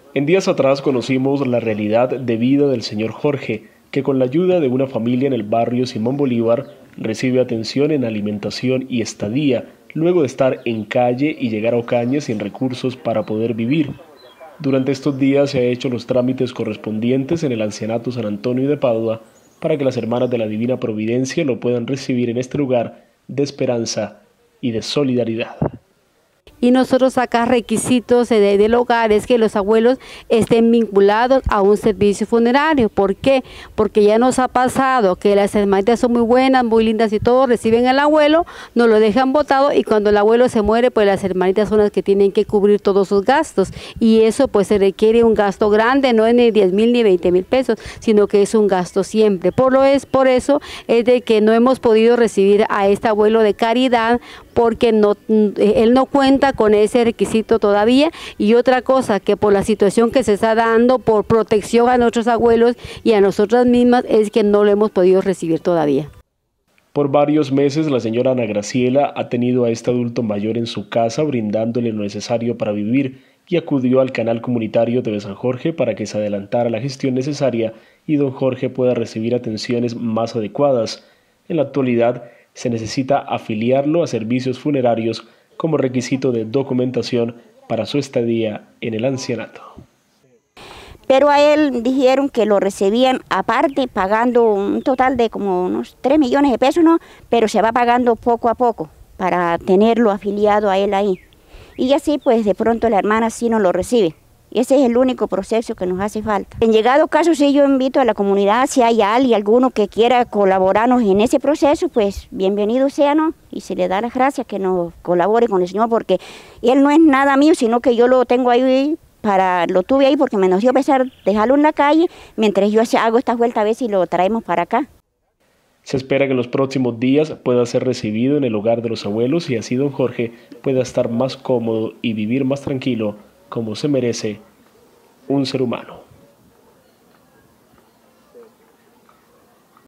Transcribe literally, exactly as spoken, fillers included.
En días atrás conocimos la realidad de vida del señor Jorge, que con la ayuda de una familia en el barrio Simón Bolívar recibe atención en alimentación y estadía, luego de estar en calle y llegar a Ocaña sin recursos para poder vivir. Durante estos días se han hecho los trámites correspondientes en el Ancianato San Antonio de Padua para que las hermanas de la Divina Providencia lo puedan recibir en este lugar de esperanza y de solidaridad. Y nosotros sacar requisitos de, del hogar es que los abuelos estén vinculados a un servicio funerario. ¿Por qué? Porque ya nos ha pasado que las hermanitas son muy buenas, muy lindas y todo, reciben al abuelo, nos lo dejan botado y cuando el abuelo se muere, pues las hermanitas son las que tienen que cubrir todos sus gastos. Y eso pues se requiere un gasto grande, no es ni diez mil ni veinte mil pesos, sino que es un gasto siempre. Por lo es por eso es de que no hemos podido recibir a este abuelo de caridad, porque no, él no cuenta con ese requisito todavía. Y otra cosa, que por la situación que se está dando, por protección a nuestros abuelos y a nosotras mismas, es que no lo hemos podido recibir todavía. Por varios meses la señora Ana Graciela ha tenido a este adulto mayor en su casa brindándole lo necesario para vivir y acudió al canal comunitario T V San Jorge para que se adelantara la gestión necesaria y don Jorge pueda recibir atenciones más adecuadas. En la actualidad se necesita afiliarlo a servicios funerarios como requisito de documentación para su estadía en el ancianato. Pero a él dijeron que lo recibían aparte, pagando un total de como unos tres millones de pesos, ¿no? Pero se va pagando poco a poco para tenerlo afiliado a él ahí. Y así pues de pronto la hermana sí no lo recibe. Ese es el único proceso que nos hace falta. En llegado caso, sí, yo invito a la comunidad, si hay alguien, alguno que quiera colaborarnos en ese proceso, pues bienvenido sea, ¿no? Y se le da las gracias que nos colabore con el Señor, porque él no es nada mío, sino que yo lo tengo ahí, para, lo tuve ahí porque me nos dio pesar dejarlo en la calle, mientras yo hago esta vuelta a ver si lo traemos para acá. Se espera que en los próximos días pueda ser recibido en el hogar de los abuelos y así don Jorge pueda estar más cómodo y vivir más tranquilo, como se merece un ser humano.